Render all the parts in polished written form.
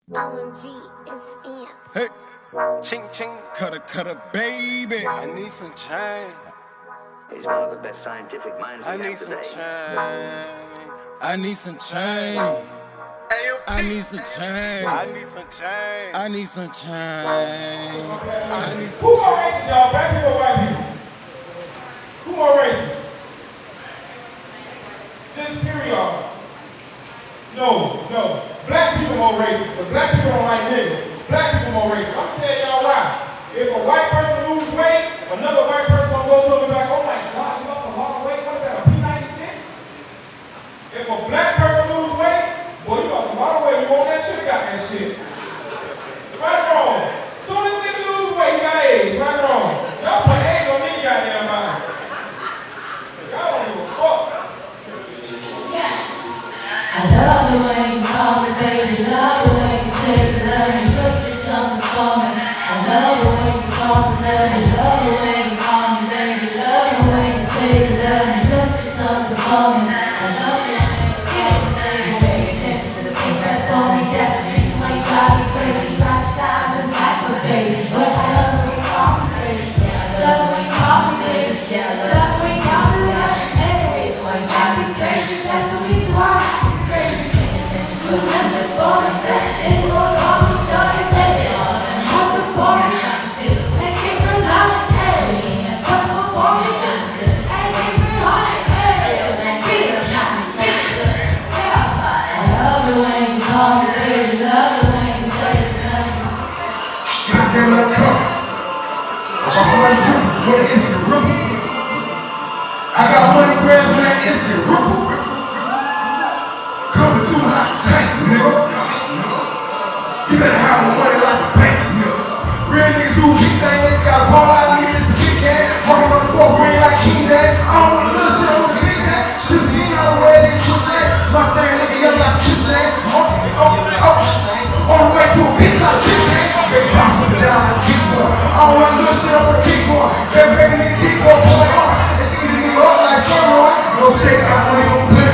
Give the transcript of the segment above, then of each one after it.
OMG is in. Hey, Ching ching, Cutta, baby. I need some change. He's one of the best scientific minds we I have need some today. change. I need some change. I need some change. I need some change. I need some change. I need some Who more racist, y'all? Black people or white people? Who more racist? Just period. No. Black people more racist, but black people don't like niggas. Black people more racist. I'm gonna tell y'all why. If a white person lose weight, another white person gonna go to him and be like, oh my God, you lost a lot of weight. What is that, a P96? If a black person lose weight, boy, you lost a lot of weight. You want that shit? Got that shit. Right or wrong? As soon as a nigga lose weight, he got AIDS. Right or wrong? Y'all put AIDS on any goddamn body. Y'all don't give a fuck. I love the way you call me baby, love the way you say you love me, just do something for me. I love the way you call me baby, love the way you call me baby, love the way you say you love me, just do something for me. I love the way you call me baby, pay attention to the things that's for me, that's the reason why you drive me crazy. You like sound just like a baby, but I love the way you call me baby, yeah, I love the way you call me baby, yeah, I love the way you call me baby, that's the reason why you drive me crazy, that's the reason why. I got 1 gram of that instant ripple. Coming through like a tank, nigga. You better have the money like a bank, nigga. Real niggas do big things, got a ball out of this big cat. Walking on the 4th grade like King Dad. I don't want to listen to no big cat. Just see how the way they twist that. My thing nigga, I'm like shit that. On the way to a big time shit that. They bounce them down and keep on. I don't want to listen to no keep on. They're making it keep on pulling on. They see the nigga up like Sunroy. No stake, I money on play.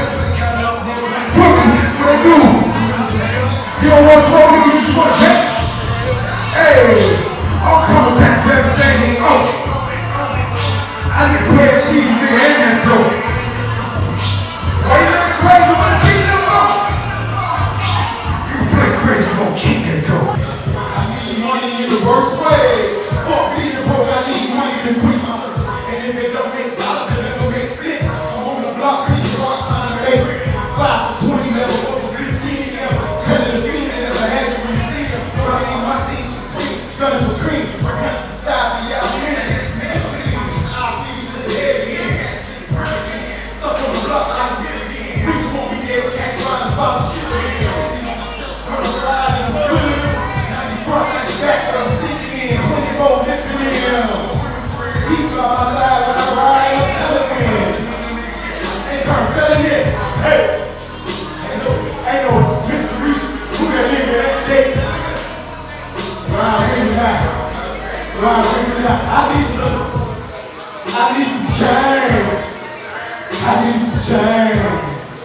You don't want smoke, you just want check. Hey, I'm coming back for everything they owe. I get bread, cheese, nigga, and that dope. Why you looking crazy when the beat them up? You play crazy, you gon' keep that dope. I need money in the worst way. Fuck being broke, I need money in the quick. And if it don't make dollars, then it don't make sense. I'm on the block, cause you lost time to make 5 to 20 level, over 15 level. Telling the beat that never had to receive them. But I need my team supreme, gunning for cream. Against the size of y'all men. I'll see you to the head again. Stuck on the block, I can get it again. Niggas won't be there, can't find us about the shit again. Turn the ride and I'm good. 90 front, 90 back, but I'm sinking in. 24 lifting in. Keep by my side when I ride, I'm telling in. They turn better yet. Hey! Ain't no mystery. Who that nigga that day? Ride with me now. I need some change. I need some change.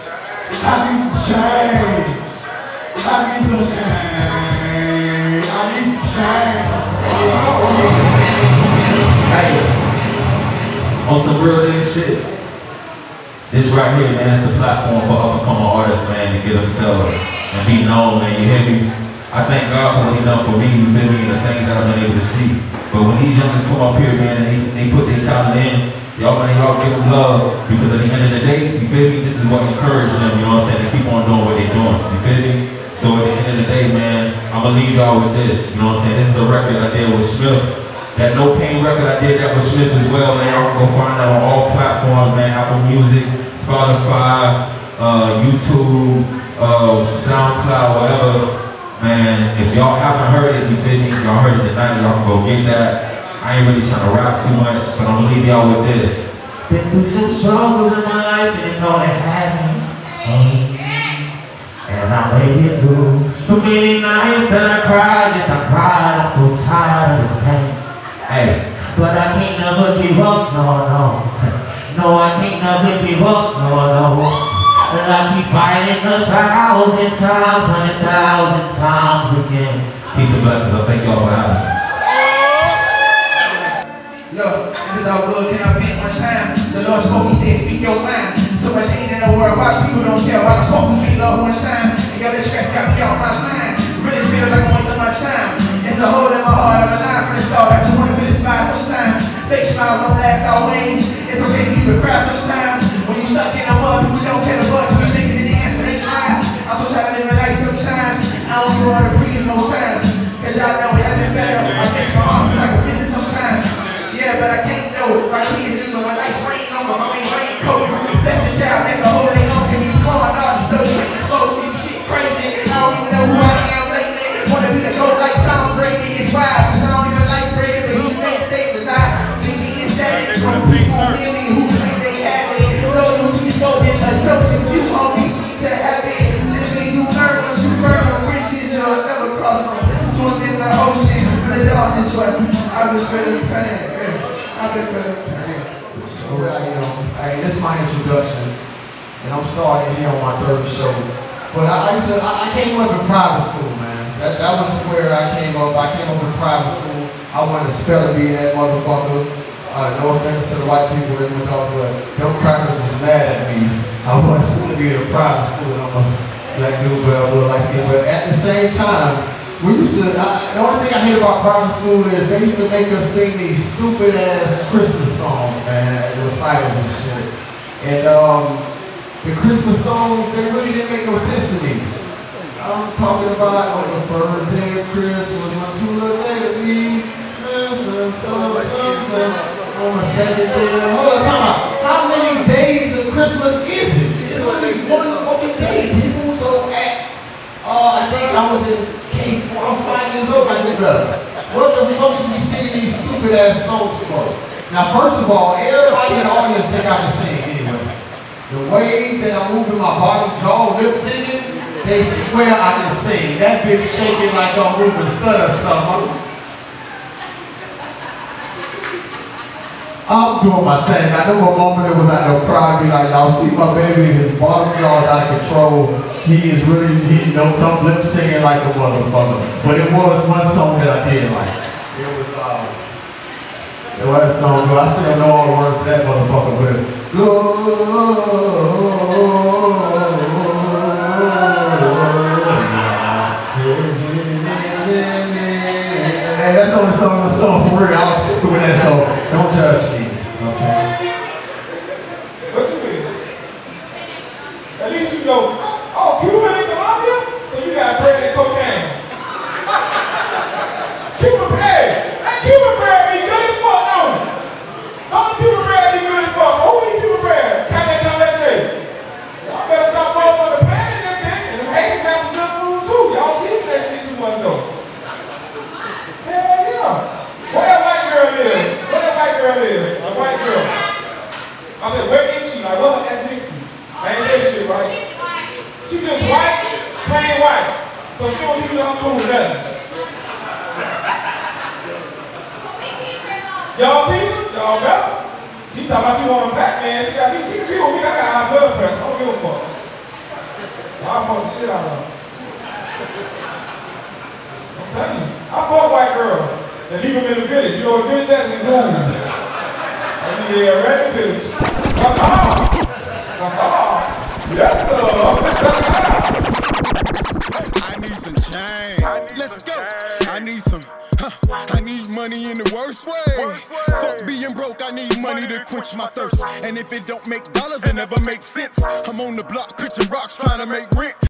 Hey, on some real nigga shit. This right here, man, it's a platform for up-and-coming artists, man, to get themselves and be known, man, you hear me? I thank God for what he done for me, you feel me, and the things that I've been able to see. But when these youngsters come up here, man, and they put their talent in, y'all give them love, because at the end of the day, you feel me, this is what encourages them, you know what I'm saying, they keep on doing what they're doing, you feel me? So at the end of the day, man, I'm gonna leave y'all with this, you know what I'm saying, this is a record I did with Smith. That No Pain record, I did that with Smith as well, man. Y'all can go find that on all platforms, man. Apple Music, Spotify, YouTube, SoundCloud, whatever. Man, if y'all haven't heard it, you feel me? Y'all heard it tonight, y'all can go get that. I ain't really trying to rap too much, but I'm gonna leave y'all with this. Been through some struggles in my life, and know they had me. And I made it through. So many nights that I cried, yes I cried, I'm so tired of this pain. Hey, but I can't never give up, no. No, I can't never give up, no. but I keep fighting 1,000 times, 100,000 times again. Peace and blessings. I thank y'all for having me. Look, if it's all good, can I vent one time? The Lord spoke, he said, speak your mind. So much hate in the world, why people don't care? Why the fuck we can't love one time? And yo, this stress got me off my mind. Really feel like I'm wasting my time. It's a hole in my heart, I'm alive from the start. I just wanna feel this vibe sometimes. Fake smiles don't last always. It's okay for you to cry sometimes. When you stuck in the mud, people don't care the bud. You make it in the answer, they lie. I'm so tired of living life sometimes. I don't even want to breathe most times. Cause y'all know it has been better. I miss my arms, I can visit sometimes. Yeah, but I can't know. My kids do know my life rain on my main raincoat. Left the child, never hold they own. And these corn dogs, no drink, smoke, this shit crazy. I don't even know who I am lately. Wanna be the GOAT like Tom Brady. It's wild, cause I don't even like Brady, but he makes statements. I think he is static from people near me who think they have it. Loyalty's golden, a Trojan, you only see to have it. Living, you learn once you burn the bridges, you'll never cross them. Swim in the ocean, for the darkness, but I've been feeling pain. I've been feeling pain. So, hey, this is my introduction, and I'm starting here on my third show. But I came up in private school, man. That was where I came up. I came up in private school. I wanted to spell and be that motherfucker. No offense to the white people that went off, but them crackers was mad at me. I wanted to be in a private school. I'm a black dude, but I look like skin. But at the same time, we used to, the only thing I hate about private school is they used to make us sing these stupid ass Christmas songs, man, recitals and shit. And the Christmas songs, they really didn't make no sense to me. I'm talking about on the first day of Christmas, my true love let me, on the second day, hold on, time out. How many days of Christmas is it? It's only one fucking day, people. So I think I was in K4, I'm 5 years old, I looked up. What the fuck is we singing these stupid ass songs for? Now, first of all, everybody in the audience think I can sing anyway. The way that I'm moving my bottom jaw, lip singing, they swear I can sing. That bitch shaking like I'm moving stutter something. I'm doing my thing. I know a moment it was at no pride, be like, y'all see my baby, his bottom jaw out of control. He knows I'm lip singing like a motherfucker. But it was one song that I did like. It was a song, but I still don't know all the words to that motherfucker, but hey, that's the only song for real. I was doing that, so don't judge me. Okay. What you mean? At least you know, oh, Cuba in Colombia? So you got bread and cocaine. Cuban bread. That Cuban bread be good as fuck, don't it? Don't the Cuban bread be good as fuck? Who eat Cuban bread? Come leche. Y'all better stop motherfucking playing in that bitch. And them Haitians got some good food too. Y'all season that shit too much though. Hell yeah. Where that white girl is? Where that white girl is? A white girl. I said, where is she? Like, what her ethnicity? I ain't say shit, right? She just white, plain white. So she don't see her food with nothing. Y'all teach her? Y'all better. She talking about she want a black man. She can be with me. I got high blood pressure. I don't give a fuck. I'll fuck the shit out of her. I'm telling you. I fuck white girls that leave them in the village. You know what the village is? In Moon. I mean, yeah, right in the village. Yes, sir. I need some change. Let's go. I need some. I need money in the worst way. Fuck being broke, I need money to quench my thirst. And if it don't make dollars, it never makes sense. I'm on the block pitching rocks trying to make rent.